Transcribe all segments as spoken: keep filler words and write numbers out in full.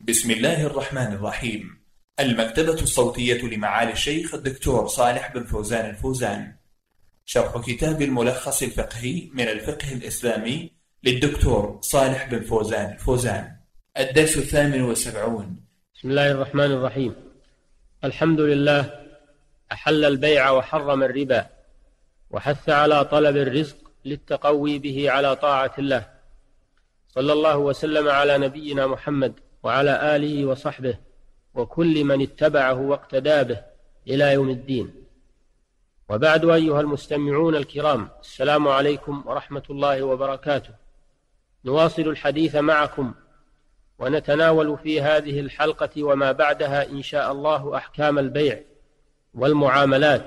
بسم الله الرحمن الرحيم. المكتبة الصوتية لمعالي الشيخ الدكتور صالح بن فوزان الفوزان. شرح كتاب الملخص الفقهي من الفقه الإسلامي للدكتور صالح بن فوزان الفوزان. الدرس الثامن والسبعون. بسم الله الرحمن الرحيم. الحمد لله أحل البيع وحرم الربا، وحث على طلب الرزق للتقوي به على طاعة الله. صلى الله وسلم على نبينا محمد وعلى آله وصحبه وكل من اتبعه واقتدى به إلى يوم الدين. وبعد، أيها المستمعون الكرام، السلام عليكم ورحمة الله وبركاته. نواصل الحديث معكم ونتناول في هذه الحلقة وما بعدها إن شاء الله أحكام البيع والمعاملات.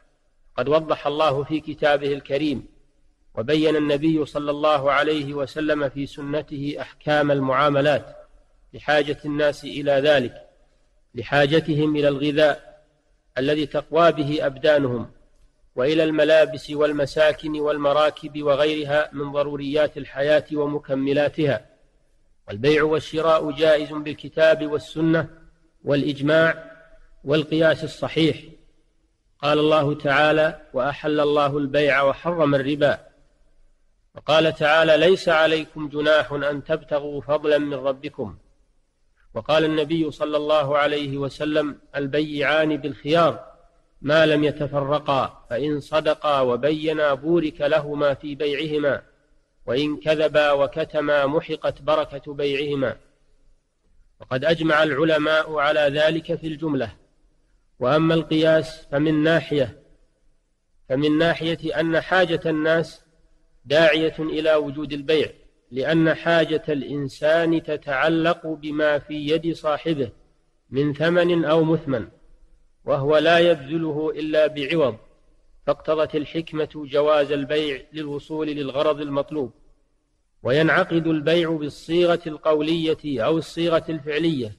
قد وضح الله في كتابه الكريم وبين النبي صلى الله عليه وسلم في سنته أحكام المعاملات لحاجة الناس إلى ذلك، لحاجتهم إلى الغذاء الذي تقوى به أبدانهم، وإلى الملابس والمساكن والمراكب وغيرها من ضروريات الحياة ومكملاتها. والبيع والشراء جائز بالكتاب والسنة والإجماع والقياس الصحيح. قال الله تعالى: وأحل الله البيع وحرم الربا. وقال تعالى: ليس عليكم جناح أن تبتغوا فضلا من ربكم. وقال النبي صلى الله عليه وسلم: البيعان بالخيار ما لم يتفرقا، فإن صدقا وبينا بورك لهما في بيعهما، وإن كذبا وكتما محقت بركة بيعهما. وقد أجمع العلماء على ذلك في الجملة. وأما القياس فمن ناحية فمن ناحية أن حاجة الناس داعية إلى وجود البيع، لأن حاجة الإنسان تتعلق بما في يد صاحبه من ثمن أو مثمن، وهو لا يبذله إلا بعوض، فاقتضت الحكمة جواز البيع للوصول للغرض المطلوب. وينعقد البيع بالصيغة القولية أو الصيغة الفعلية.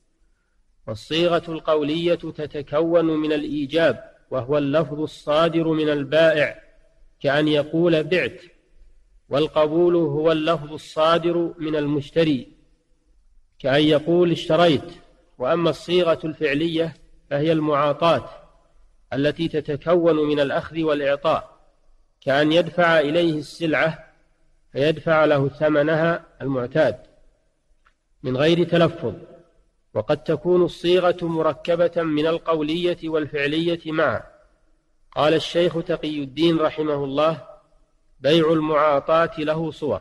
والصيغة القولية تتكون من الإيجاب، وهو اللفظ الصادر من البائع كأن يقول بعت، والقبول هو اللفظ الصادر من المشتري كأن يقول اشتريت. وأما الصيغة الفعلية فهي المعاطاة التي تتكون من الأخذ والإعطاء، كأن يدفع إليه السلعة فيدفع له ثمنها المعتاد من غير تلفظ. وقد تكون الصيغة مركبة من القولية والفعلية معا. قال الشيخ تقي الدين رحمه الله: بيع المعاطاة له صور.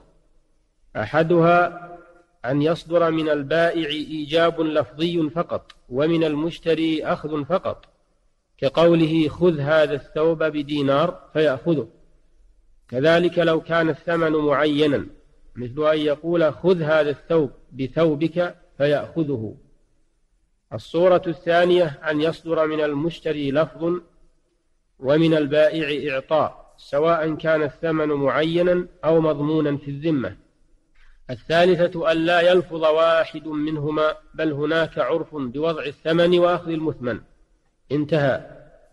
أحدها أن يصدر من البائع إيجاب لفظي فقط، ومن المشتري أخذ فقط، كقوله: خذ هذا الثوب بدينار فيأخذه. كذلك لو كان الثمن معينا، مثل أن يقول: خذ هذا الثوب بثوبك فيأخذه. الصورة الثانية أن يصدر من المشتري لفظ ومن البائع إعطاء، سواء كان الثمن معينا أو مضمونا في الذمة. الثالثة أن لا يلفظ واحد منهما، بل هناك عرف بوضع الثمن وأخذ المثمن. انتهى.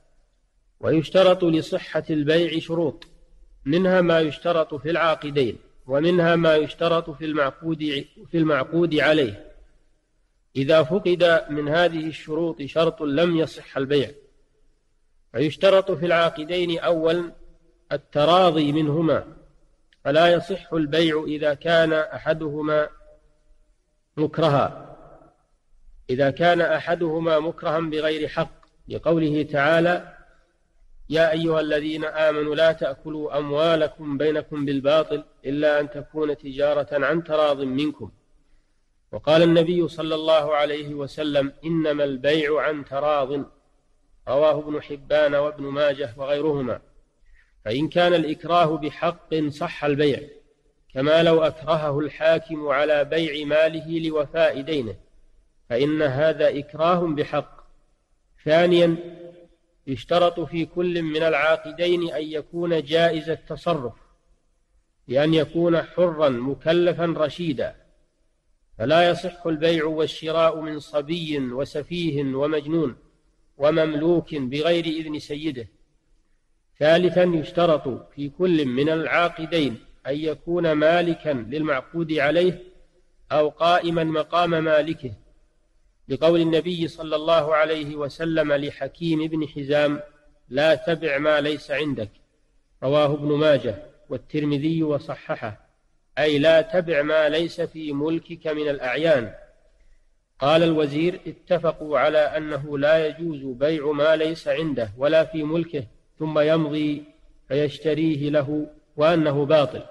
ويشترط لصحة البيع شروط، منها ما يشترط في العاقدين، ومنها ما يشترط في المعقود, في المعقود عليه. إذا فقد من هذه الشروط شرط لم يصح البيع. فيشترط في العاقدين أولا التراضي منهما، فلا يصح البيع إذا كان أحدهما مكرها إذا كان أحدهما مكرها بغير حق، لقوله تعالى: يا أيها الذين آمنوا لا تأكلوا أموالكم بينكم بالباطل إلا أن تكون تجارة عن تراض منكم. وقال النبي صلى الله عليه وسلم: إنما البيع عن تراض، رواه ابن حبان وابن ماجه وغيرهما. فإن كان الإكراه بحق صح البيع، كما لو أكرهه الحاكم على بيع ماله لوفاء دينه، فإن هذا إكراه بحق. ثانيا، يشترط في كل من العاقدين أن يكون جائز التصرف، بأن يكون حرا مكلفا رشيدا، فلا يصح البيع والشراء من صبي وسفيه ومجنون ومملوك بغير إذن سيده. ثالثا، يشترط في كل من العاقدين أن يكون مالكا للمعقود عليه أو قائما مقام مالكه، لقول النبي صلى الله عليه وسلم لحكيم بن حزام: لا تبع ما ليس عندك، رواه ابن ماجه والترمذي وصححه، أي لا تبع ما ليس في ملكك من الأعيان. قال الوزير: اتفقوا على أنه لا يجوز بيع ما ليس عنده ولا في ملكه ثم يمضي فيشتريه له، وأنه باطل.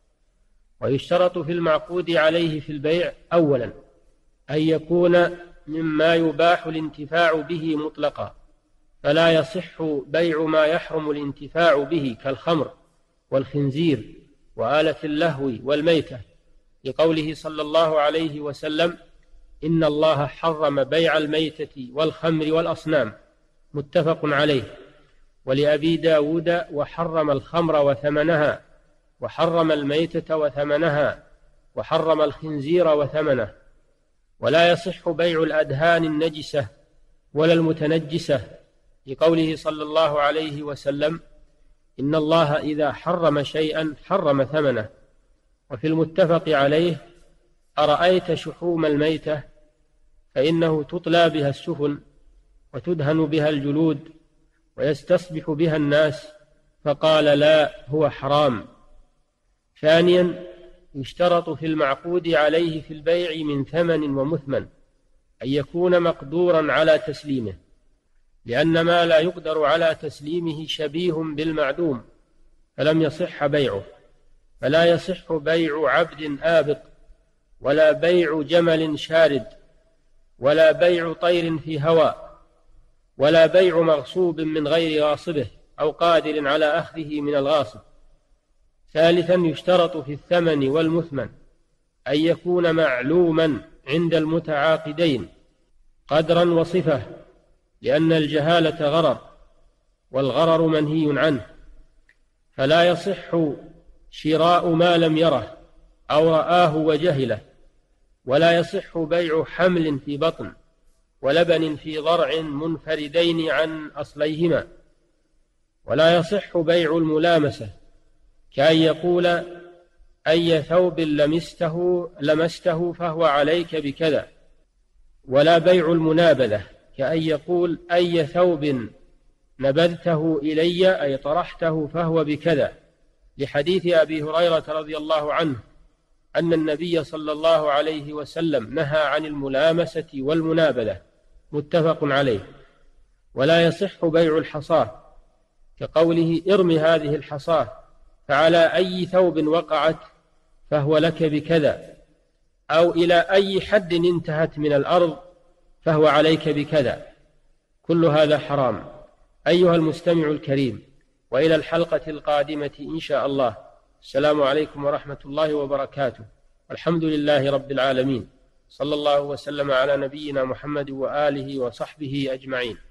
ويشترط في المعقود عليه في البيع: أولا أن يكون مما يباح الانتفاع به مطلقا، فلا يصح بيع ما يحرم الانتفاع به كالخمر والخنزير وآلة اللهو والميتة، لقوله صلى الله عليه وسلم: إن الله حرم بيع الميتة والخمر والأصنام، متفق عليه. ولأبي داود: وحرم الخمر وثمنها، وحرم الميتة وثمنها، وحرم الخنزير وثمنه. ولا يصح بيع الأدهان النجسة ولا المتنجسة، لقوله صلى الله عليه وسلم: إن الله إذا حرم شيئا حرم ثمنه. وفي المتفق عليه: أرأيت شحوم الميتة فإنه تطلى بها السفن وتدهن بها الجلود ويستصبح بها الناس، فقال: لا، هو حرام. ثانيا يشترط في المعقود عليه في البيع من ثمن ومثمن أن يكون مقدورا على تسليمه، لأن ما لا يقدر على تسليمه شبيه بالمعدوم فلم يصح بيعه. فلا يصح بيع عبد آبق، ولا بيع جمل شارد، ولا بيع طير في هواء، ولا بيع مغصوب من غير غاصبه أو قادر على أخذه من الغاصب. ثالثا يشترط في الثمن والمثمن أن يكون معلوما عند المتعاقدين قدرا وصفة، لأن الجهالة غرر، والغرر منهي عنه. فلا يصح شراء ما لم يره أو رآه وجهله، ولا يصح بيع حمل في بطن ولبن في ضرع منفردين عن أصليهما. ولا يصح بيع الملامسة، كأن يقول: أي ثوب لمسته لمسته فهو عليك بكذا. ولا بيع المنابذة، كأن يقول: أي ثوب نبذته إلي أي طرحته فهو بكذا، لحديث أبي هريرة رضي الله عنه أن النبي صلى الله عليه وسلم نهى عن الملامسة والمنابذة، متفق عليه. ولا يصح بيع الحصاة، كقوله: ارمي هذه الحصاة فعلى أي ثوب وقعت فهو لك بكذا، أو إلى أي حد انتهت من الأرض فهو عليك بكذا. كل هذا حرام. أيها المستمع الكريم، وإلى الحلقة القادمة إن شاء الله. السلام عليكم ورحمة الله وبركاته. الحمد لله رب العالمين، صلى الله وسلم على نبينا محمد وآله وصحبه أجمعين.